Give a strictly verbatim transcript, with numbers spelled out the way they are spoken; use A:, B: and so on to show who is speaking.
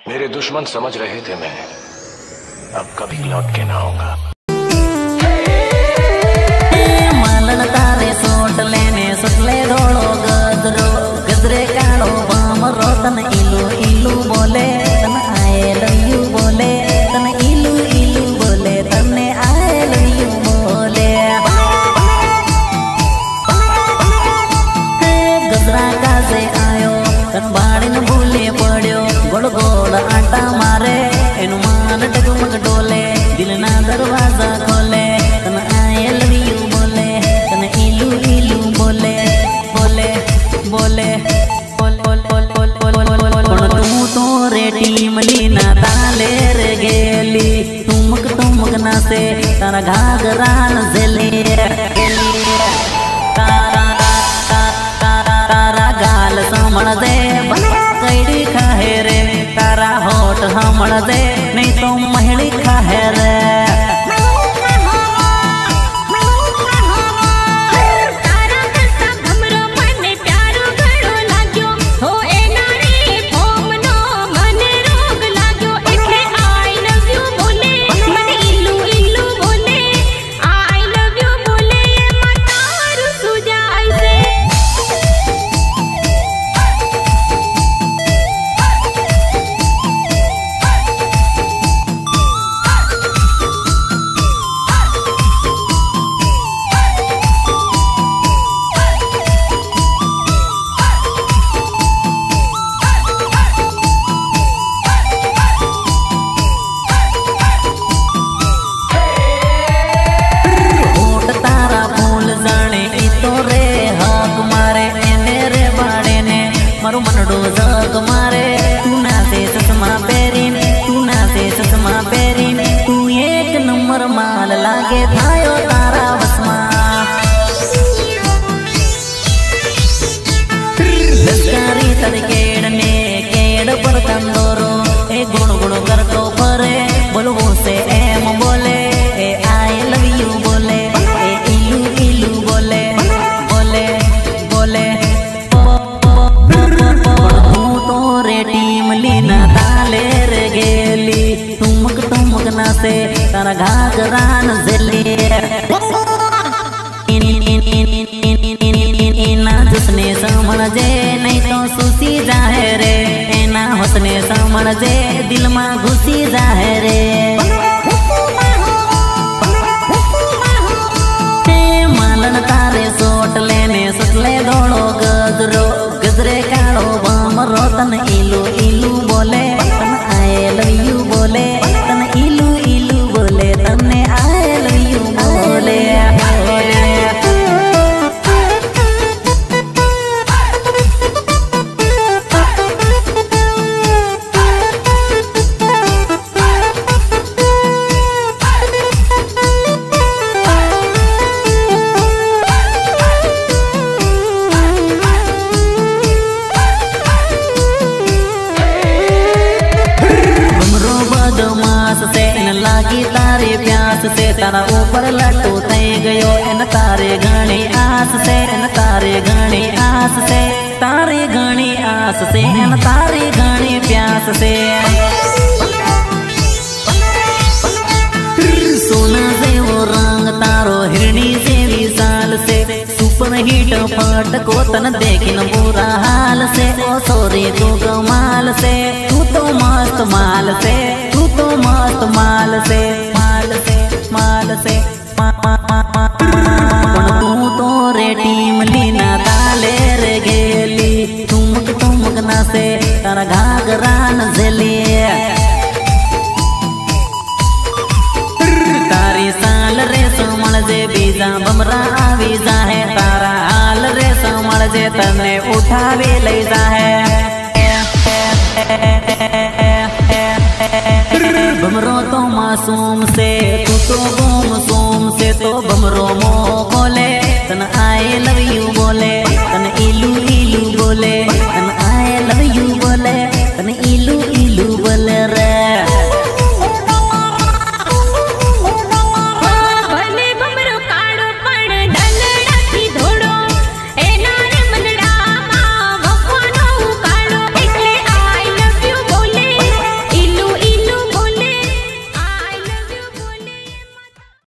A: मेरे दुश्मन समझ रहे थे मैं अब कभी लौट के ना आऊंगा।
B: मालन तारे सोट लेने सुटले धोड़ो गजरो गजरे काड़ो बामरो तन इलू इलू बोले तन आए लव यू बोले तन इलू इलू बोले तने आए लव यू बोले। गजरा कासे आयो तन बाड़ीन भूले पड़ो गोड़ गोड़ आटा मारे एनु मान डगमग डोले दिल ना दरवाजा खोले तन आए लव यू बोले तन इलू इलू बोले बोले बोले तू तो रे टीम लीना ताले रे गेली तुमक तुमक ना से तारा घाघरा न झेली तारा तारा तारा गाल समझ दे कैडी खाहे रे तारा होठ हमण दे नहीं तो महली खाहे रे। मारू मनडो जग मारे तू ना से ससमा पेरीन तू ना से ससमा पेरीन तू एक नंबर माल लागे थायो तारा वसमा। लस्कारी तड़केड़ ने केड़ पर कंदोरो ए गुण गुण कर तो परे बोलवो से एम बोले ए आई लव यू बोले ए इलू इलू बोले बोले बोले टीम लीना ताले रे गेली तुमक तुमक ना से तारा घाघरा न झेली इना जुसने समझ जे नहीं तो सुसी जाहे रे एना हसने समझ जे दिल में घुसी जाहे रे। मालन तारे सोट लेने सुटले दौड़ो गजरो गजरे काड़ो बामरो तन इलू इलू बोले तन आए लव यू बोले तन इलू इलू बोले तने आए लव यू बोले बोले। से इन लागी तारे प्यास से तारा ऊपर लट्टू तय गयो इन तारे घणी आस से इन तारे घणी आस से तारे घणी आस से इन तारे घणी प्यास से। सोना से वो रंग तारो हिरणी से विशाल से सुपर हिट पाट को तन देखिन बुरा हाल से ओ सोरी तू कमाल से तू तो मस्त माल से तू तो मस्त माल से माल से माल से तू तो रे टीम लीना ताले रे गेली तुमक तुमक ना से तारा घाघरा न झेली तारी साल रे समझ जे बीजा बमरा आवी जाहे तारा हाल रे समझ जे तने उठावे ले जाहे।